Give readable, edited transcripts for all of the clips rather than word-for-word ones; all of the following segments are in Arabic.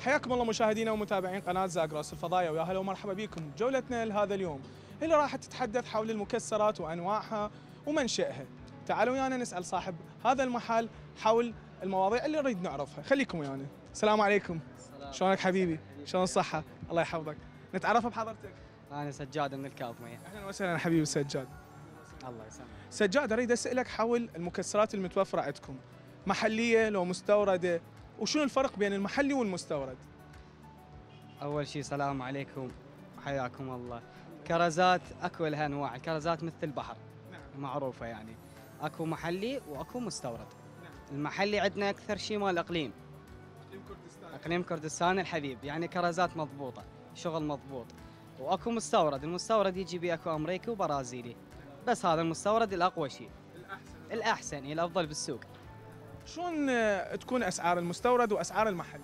حياكم الله مشاهدينا ومتابعين قناة زاغروس الفضائية، ويا هلا ومرحبا بكم. جولتنا لهذا اليوم اللي راح تتحدث حول المكسرات وأنواعها ومنشأها. تعالوا ويانا نسأل صاحب هذا المحل حول المواضيع اللي نريد نعرفها. خليكم ويانا. السلام عليكم. شلونك حبيبي؟ شلون الصحة؟ الله يحفظك. نتعرف بحضرتك؟ أنا سجاد من الكاظمية. أهلا وسهلا حبيبي سجاد. الله يسلمك. سجاد، أريد أسألك حول المكسرات المتوفرة عندكم، محلية لو مستوردة، وشنو الفرق بين المحلي والمستورد؟ أول شيء السلام عليكم، حياكم الله. كرزات أكو لها أنواع، الكرزات مثل البحر. نعم. معروفة يعني. أكو محلي وأكو مستورد. المحلي عندنا أكثر شيء مال الإقليم. إقليم كردستان الحبيب، يعني كرزات مضبوطة، شغل مضبوط. وأكو مستورد، المستورد يجي بيه أكو أمريكي وبرازيلي. بس هذا المستورد الأقوى شيء. الأحسن الأفضل بالسوق. شلون تكون اسعار المستورد واسعار المحلي؟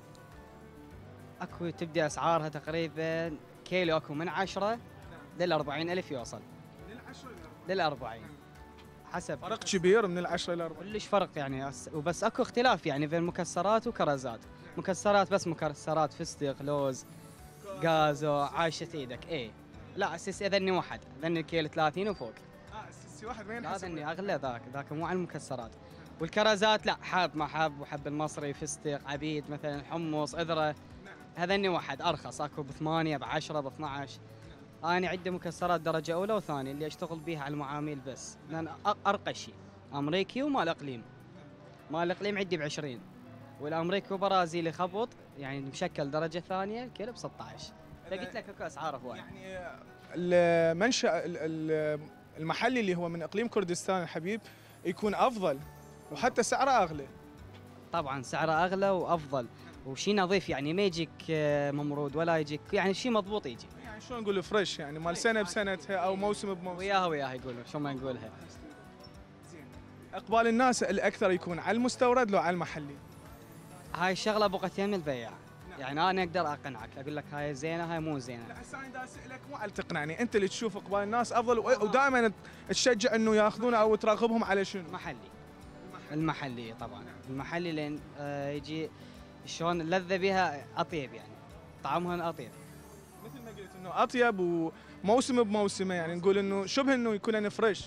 اكو تبدا اسعارها تقريبا كيلو اكو من 10 لل 40,000 يوصل. لل 40 حسب. فرق كبير من العشرة إلى 40. كلش فرق يعني، وبس اكو اختلاف يعني بين مكسرات وكرزات. مكسرات بس مكسرات فستق، لوز، غازو، عايشة ايدك. ايه لا اساسي اذني واحد، اذني كيلو 30 وفوق. اساسي واحد وين؟ لا اذني اغلى، ذاك مو على المكسرات. والكرزات لا، حاب ما حاب، وحب المصري، فستق، عبيد مثلا، حمص، اذره. هذني واحد ارخص، اكو ب8 ب10 ب12. انا عندي مكسرات درجه اولى وثانيه اللي اشتغل بيها على المعامل بس، لان ارقى شيء امريكي ومال اقليم. مال الاقليم عندي ب20، والامريكي وبرازيلي خبط يعني مشكل درجه ثانيه كيلو ب16. فقلت لك اكو اسعار هواي. يعني المنشأ المحلي اللي هو من اقليم كردستان الحبيب يكون افضل وحتى سعره اغلى. طبعا سعره اغلى وافضل وشي نظيف، يعني ما يجيك ممرود ولا يجيك، يعني شي مضبوط يجي. يعني شلون نقول فريش، يعني مال سنه بسنتها او موسم بموسم. وياها يقولوا شو ما نقولها. زين. اقبال الناس الاكثر يكون على المستورد لو على المحلي؟ هاي الشغله بقت يم البياع. يعني انا اقدر اقنعك، اقول لك هاي زينه هاي مو زينه. لا هسه انا دا اسالك مو على تقنعني، انت اللي تشوف اقبال الناس افضل ودائما تشجع انه ياخذونه او تراقبهم على شنو؟ محلي. المحلي طبعا. المحلي لين يجي شلون اللذه بها اطيب، يعني طعمها اطيب. مثل ما قلت انه اطيب وموسم بموسمه، يعني نقول انه شبه انه يكون فريش.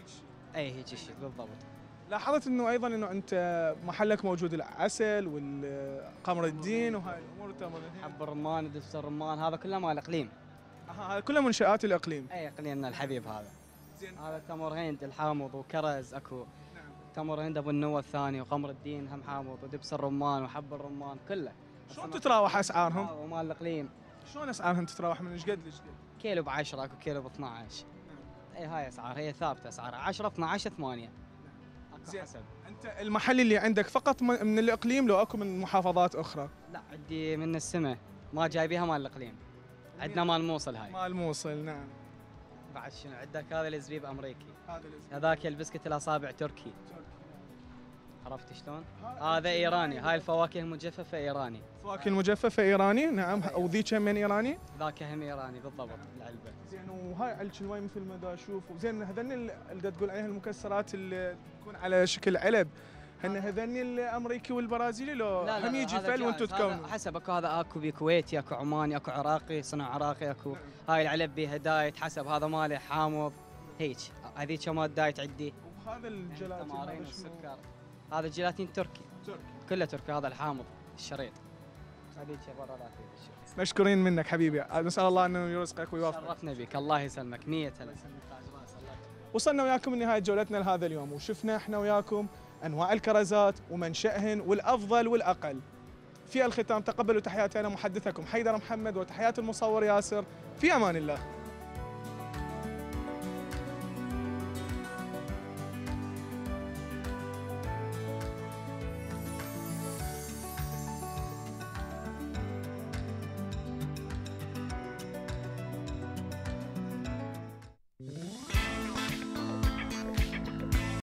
اي هيك شيء بالضبط. لاحظت انه ايضا انه انت محلك موجود العسل والقمر الدين وهاي الامور تمام. حب الرمان، دبس الرمان، هذا كله مال اقليم. هذا كله منشآت الاقليم. اي اقليمنا الحبيب هذا. زين. هذا تمر هند الحامض وكرز اكو. نعم. تمر هند ابو النوى الثاني وقمر الدين هم حامض ودبس الرمان وحب الرمان كله. شلون تتراوح اسعارهم؟ ومال الاقليم. شلون اسعارهم تتراوح من ايش قد لايش قد؟ كيلو ب10 اكو كيلو ب12. اي هاي اسعار، هي ثابته اسعارها 10 12 8. زين. حسب. انت المحل اللي عندك فقط من الاقليم لو اكو من محافظات اخرى؟ لا عندي من السماء، ما جايبيها مال الاقليم. عندنا مال موصل هاي. مال موصل نعم. بعد شنو عندك؟ هذا الزبيب امريكي. هذا الاسم. هذاك البسكت الاصابع تركي. عرفت شلون؟ هذا ايراني، هاي الفواكه المجففه ايراني. فواكه المجففه ايراني نعم، وذيك هم من ايراني؟ ذاك هم ايراني بالضبط العلبه. زين. وهاي علبه الوي مثل ما دا اشوف. زين هذني اللي تقول عليها المكسرات اللي تكون على شكل علب، هذني الامريكي والبرازيلي لو لا هم يجي هذا فل وانتم جاهز. تكونوا؟ حسب اكو كويتي، اكو عماني، اكو عراقي، صنع عراقي اكو. نعم. هاي العلب بيها دايت، حسب هذا ماله حامض هيك. هذيك مال دايت عندي. وهذا الجيلاتين التمارين هذا شنو؟ والسكر. هذا الجيلاتين تركي. تركي. كله تركي. هذا الحامض الشريط. هذيك برا لا تشوف. مشكورين منك حبيبي، نسال الله انه يرزقك ويوفقك. شرفنا بك، الله يسلمك. 100 هلا. وصلنا وياكم لنهايه جولتنا لهذا اليوم، وشفنا احنا وياكم انواع الكرزات ومنشأهن والافضل والاقل. في الختام تقبلوا تحياتي انا محدثكم حيدر محمد، وتحيات المصور ياسر. في امان الله.